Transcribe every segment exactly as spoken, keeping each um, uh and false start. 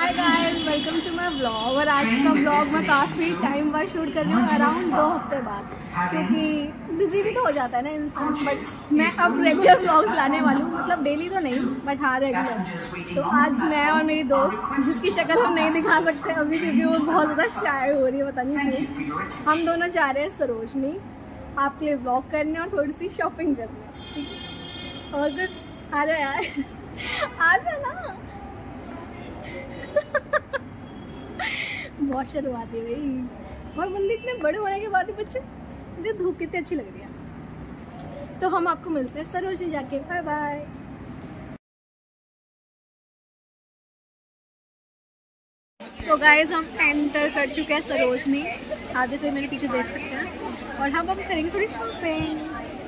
Hi guys, welcome to my vlog. और आज का व्लॉग मैं काफ़ी टाइम बाद शूट कर रही हूँ, अराउंड दो हफ्ते बाद, क्योंकि बिजी भी तो हो जाता है ना इंसान। बट मैं अब रेगुलर व्लॉग्स लाने वाली हूँ, मतलब डेली तो नहीं बट हाँ रेगुलर। तो आज मैं और मेरी दोस्त, जिसकी शक्ल हम नहीं दिखा सकते अभी क्योंकि वो बहुत ज़्यादा शाय हो रही है, पता नहीं क्यों, हम दोनों जा रहे हैं सरोजनी आपके लिए व्लॉग करने और थोड़ी सी शॉपिंग करने। ठीक है, और कुछ आ जाए यार, आ जा ना। बहुत शर्माती है भाई, और बंदे इतने बड़े होने के बाद ही बच्चे, मुझे धूप कितनी अच्छी लग रही है। तो हम आपको मिलते हैं सरोजनी जाके, बाय बाय। सो गाइस, हम एंटर कर चुके हैं सरोजनी, आप जैसे मेरे पीछे देख सकते हैं, और हम अब करेंगे थोड़ी शॉपिंग।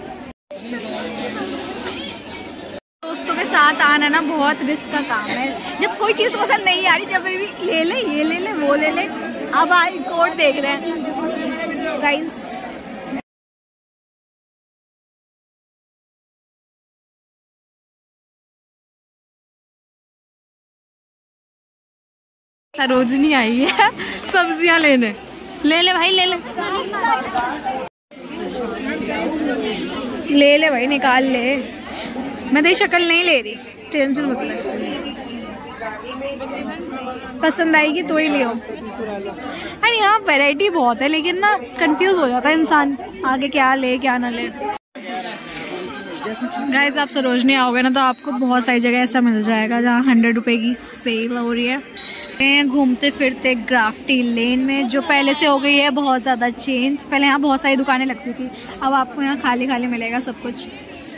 दोस्तों के साथ आना ना बहुत रिस्क का काम है। जब कोई चीज़ पसंद नहीं आ रही, जब भी ले ले, ये ले ले, वो ले ले। अब आई कोट देख रहे हैं गाइस। सरोजनी आई है सब्जियां लेने। ले ले भाई, ले ले ले ले भाई, निकाल ले। मैं तेरी शक्ल नहीं ले रही, टेंशन मत ले, पसंद आएगी तो ही लियो। अरे यहाँ वैरायटी बहुत है, लेकिन ना कंफ्यूज हो जाता है इंसान, आगे क्या ले क्या ना ले। गाइस, आप सरोजनी आओगे ना तो आपको बहुत सारी जगह ऐसा मिल जाएगा जहाँ हंड्रेड रुपए की सेल हो रही है। घूमते फिरते ग्राफ्टी लेन में, जो पहले से हो गई है बहुत ज़्यादा चेंज। पहले यहाँ बहुत सारी दुकानें लगती थी, अब आपको यहाँ खाली खाली मिलेगा सब कुछ।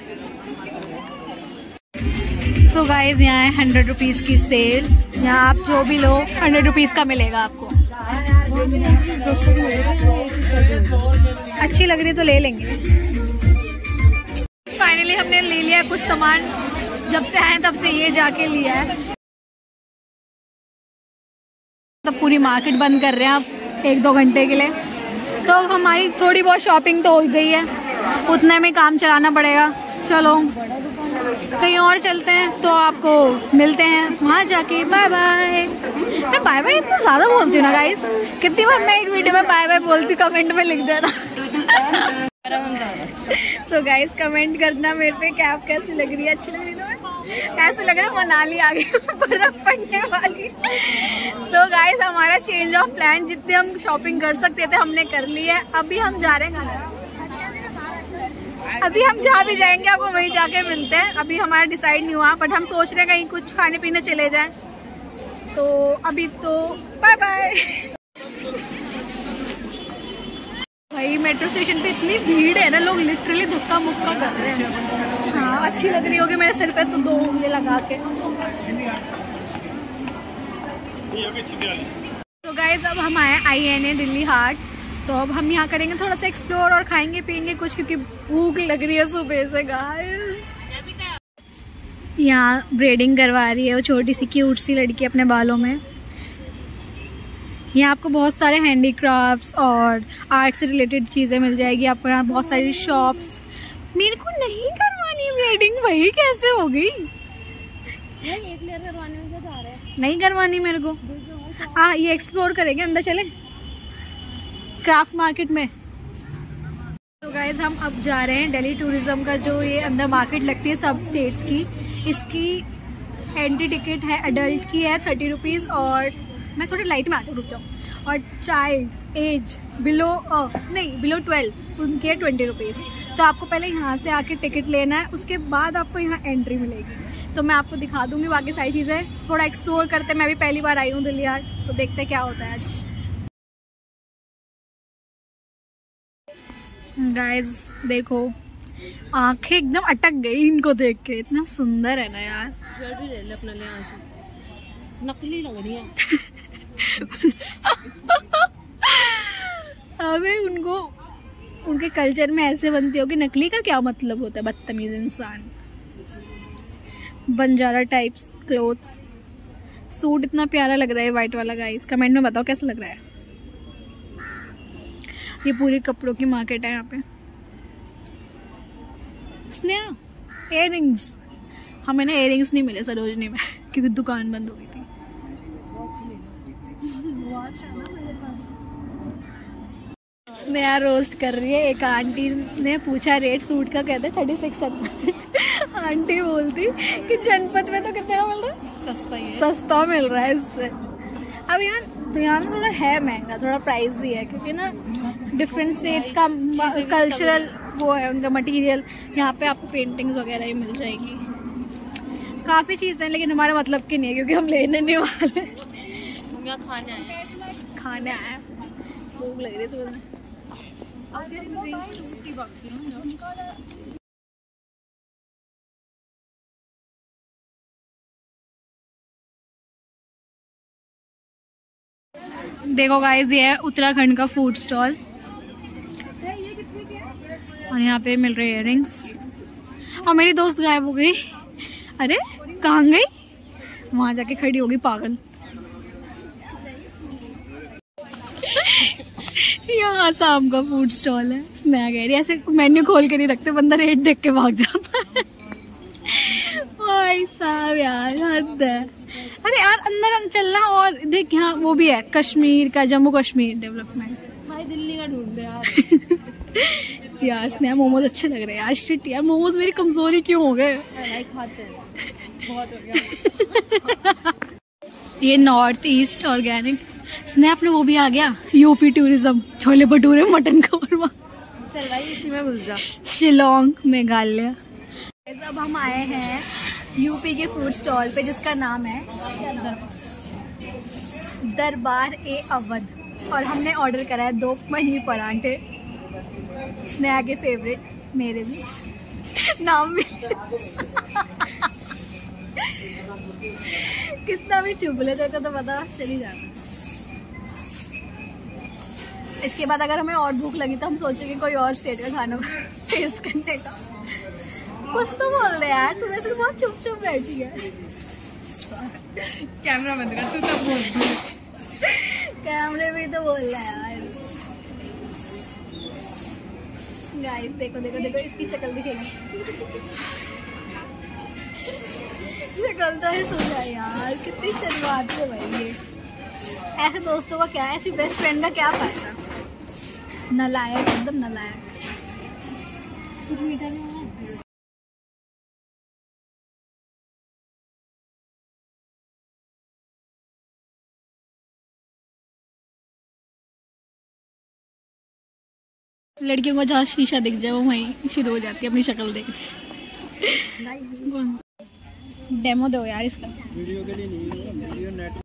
तो गाइज, यहाँ है हंड्रेड रुपीज़ की सेल, यहाँ आप जो भी लो हंड्रेड रुपीज़ का मिलेगा आपको। अच्छी लग रही तो ले लेंगे। फाइनली हमने ले लिया कुछ सामान, जब से आए तब से ये जाके लिया है। तब पूरी मार्केट बंद कर रहे हैं आप एक दो घंटे के लिए, तो हमारी थोड़ी बहुत शॉपिंग तो हो गई है, उतने में काम चलाना पड़ेगा। चलो कहीं और चलते हैं, तो आपको मिलते हैं वहाँ जाके। Bye bye. मैं बाय बाय इतना ज़्यादा बोलती हूँ ना गाइस, कितनी बार मैं एक वीडियो में बाय बाय बोलती हूँ, कमेंट में लिख देना। सो गाइस, कमेंट करना मेरे पे कैप कैसी लग रही है, अच्छी लग रही है? ऐसा लग रहा है मनाली आ गई, बर्फ पड़ने वाली। तो गाइस, हमारा चेंज ऑफ प्लान, जितने हम शॉपिंग कर सकते थे हमने कर ली है। अभी हम जा रहे हैं, अभी हम जहाँ भी जाएंगे आपको वहीं जाके मिलते हैं। अभी हमारा डिसाइड नहीं हुआ, बट हम सोच रहे हैं कहीं कुछ खाने पीने चले जाएं। तो अभी तो बाय बाय। भाई मेट्रो स्टेशन पे इतनी भीड़ है ना, लोग लिटरली धक्का मुक्का कर रहे हैं। हाँ, अच्छी लग रही होगी मेरे सिर पे तो दो उंगली लगा के। तो गाइस, अब हम आए आई एन ए दिल्ली हाट, तो अब हम यहाँ करेंगे थोड़ा सा एक्सप्लोर और खाएंगे पियेंगे कुछ, क्योंकि भूख लग रही है सुबह से गाइस। यहाँ ब्रेडिंग करवा रही है वो छोटी सी क्यूट सी लड़की अपने बालों में। यहाँ आपको बहुत सारे हैंडीक्राफ्ट्स और आर्ट से रिलेटेड चीज़ें मिल जाएगी आपको। यहाँ बहुत सारी शॉप्स। मेरे को नहीं करवानी ब्रेडिंग भाई, कैसे हो गई? एक लेयर करवाने में क्या जा रहा है? नहीं करवानी मेरे को। हाँ, ये एक्सप्लोर करेंगे, अंदर चले क्राफ्ट मार्केट में। तो गाइज, हम अब जा रहे हैं दिल्ली टूरिज्म का जो ये अंदर मार्केट लगती है सब स्टेट्स की। इसकी एंट्री टिकट है, अडल्ट की है थर्टी रुपीज़, और मैं थोड़ी लाइट में आ जाऊँ, रुक जाऊँ, और चाइल्ड एज बिलो नहीं बिलो ट्वेल्व उनके ट्वेंटी रुपीज़। तो आपको पहले यहाँ से आके टिकट लेना है, उसके बाद आपको यहाँ एंट्री मिलेगी। तो मैं आपको दिखा दूँगी बाकी सारी चीज़ें, थोड़ा एक्सप्लोर करते हैं। मैं भी पहली बार आई हूँ दिल्ली हाट, तो देखते क्या होता है आज। गाइस देखो, आंखें एकदम अटक गई इनको देख के, इतना सुंदर है ना यार। भी ले ले अपने लिए, यहाँ से नकली लग रही है। अबे उनको, उनके कल्चर में ऐसे बनती होगी, नकली का क्या मतलब होता है, बदतमीज इंसान। बंजारा टाइप्स क्लोथ्स, सूट इतना प्यारा लग रहा है वाइट वाला। गाइस कमेंट में बताओ कैसा लग रहा है। ये पूरी कपड़ों की मार्केट है यहाँ पे। स्नेहा, इयररिंग्स, हमें ना इयररिंग्स नहीं मिले सरोजनी में क्योंकि दुकान बंद हो गई थी। वॉच है ना मेरे पास। स्नेहा रोस्ट कर रही है। एक आंटी ने पूछा रेट सूट का, कहते थर्टी सिक्स आंटी बोलती कि जनपद में तो कितने का मिल रहा है, सस्ता ही है, सस्ता मिल रहा है इससे। अब यहाँ तो यहाँ में थोड़ा है महंगा, थोड़ा प्राइस ही है, क्योंकि ना डिफरेंट स्टेट्स का कल्चरल वो है उनका मटेरियल। यहाँ पे आपको पेंटिंग्स वगैरह ही मिल जाएगी, काफ़ी चीज़ें हैं, लेकिन हमारे मतलब की नहीं है क्योंकि हम लेने नहीं वाले, हम यहाँ खाने आए हैं। खाने आए हैं, भूख लग रही है तुम्हें। देखो गाइस, ये है उत्तराखंड का फूड स्टॉल और यहाँ पे मिल रहे इयररिंग्स। और मेरी दोस्त गायब हो गई। अरे कहाँ गई? वहां जाके खड़ी होगी पागल। यहाँ शाम का फूड स्टॉल है। स्नेहा कह रही है ऐसे मेन्यू खोल के नहीं रखते, बंदा रेट देख के भाग जाता है। भाई साहब यार हद है। अरे यार अंदर चलना। और देख यहाँ वो भी है, कश्मीर का, जम्मू कश्मीर डेवलपमेंट। भाई दिल्ली का ढूंढ यार। यार स्नेहा मोमोज अच्छे लग रहे हैं यार। शिट यार, मोमोज मेरी कमजोरी क्यों हो गए? भाई खाते हैं, बहुत हो गया। ये नॉर्थ ईस्ट ऑर्गेनिक। स्नैप में वो भी आ गया, UP tourism, chole bhature, mutton korma. चल भाई इसी में घुस जा। शिलोंग, मेघालय। अब हम आए हैं यूपी के फूड स्टॉल पे जिसका नाम है दरबार ए अवध, और हमने ऑर्डर करा है दो पनीर परांठे। स्नेहा के फेवरेट, मेरे भी नाम भी। कितना भी चुप ले तेरे को तो पता चली जाना। इसके बाद अगर हमें और भूख लगी तो हम सोचेंगे कोई और स्टेट का खाना टेस्ट करने का। कुछ तो बोल रहे यार, सुबह से बहुत चुप चुप बैठी है। कैमरा बंद कर, तू तब बोल। कैमरे में तो बोल रहा है यार। गाइस देखो देखो देखो, इसकी शक्ल दिखेगी। शक्ल तो है सोचा यार, कितनी शर्माती है भाई ये। ऐसे दोस्तों का क्या, ऐसी बेस्ट फ्रेंड का क्या फायदा। नलायक, एकदम नलायक। कुछ मीठा नहीं होगा। लड़कियों को जहाँ शीशा दिख जाए वो वहीं शुरू हो जाती है अपनी शक्ल देखने। डेमो दो यार इसका। वीडियो के लिए नहीं, video net.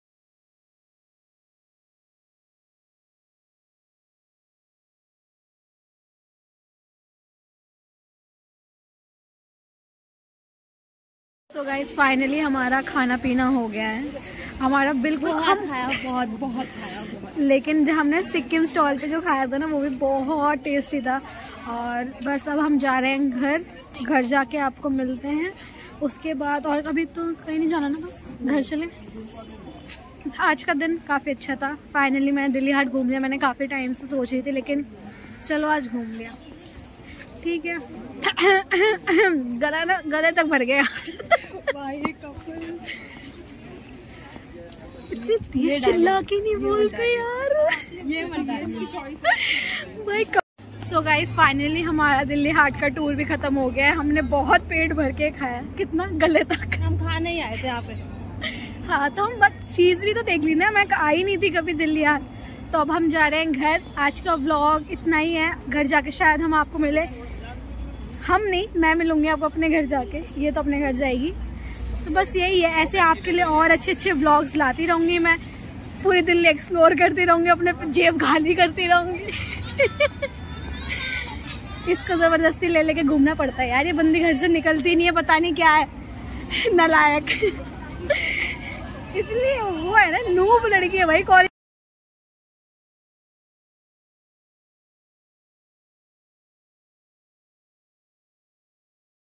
So guys finally हमारा खाना पीना हो गया है। हमारा बिल्कुल बहुत खाया, बहुत बहुत खाया बहुत। लेकिन जो हमने सिक्किम स्टॉल पे जो खाया था ना वो भी बहुत टेस्टी था। और बस अब हम जा रहे हैं घर। घर जाके आपको मिलते हैं उसके बाद। और अभी तो कहीं नहीं जाना ना, बस घर चले। आज का दिन काफ़ी अच्छा था। फाइनली मैं दिल्ली हाट घूम लिया। मैंने काफ़ी टाइम से सोच रही थी, लेकिन चलो आज घूम लिया। ठीक है। गला ना गले तक भर गया। इतनी तेज चिल्ला के नहीं बोलते यार। ये भाई सो गाइस फाइनली हमारा दिल्ली हाट का टूर भी खत्म हो गया है। हमने बहुत पेट भर के खाया, कितना गले तक। हम खाने ही आए थे यहाँ पे। हाँ तो हम बस चीज़ भी तो देख ली ना, मैं आई नहीं थी कभी दिल्ली हाट। तो अब हम जा रहे हैं घर। आज का व्लॉग इतना ही है। घर जाके शायद हम आपको मिले, हम नहीं मैं मिलूंगी आपको अपने घर जाके। ये तो अपने घर जाएगी। तो बस यही है, ऐसे आपके लिए और अच्छे अच्छे व्लॉग्स लाती रहूंगी मैं। पूरी दिल्ली एक्सप्लोर करती रहूंगी, अपने जेब खाली करती रहूंगी। इसको जबरदस्ती ले लेके घूमना पड़ता है यार। ये बंदी घर से निकलती नहीं है, पता नहीं क्या है, नालायक। इतनी वो है ना, नूब लड़की है भाई। कॉलेज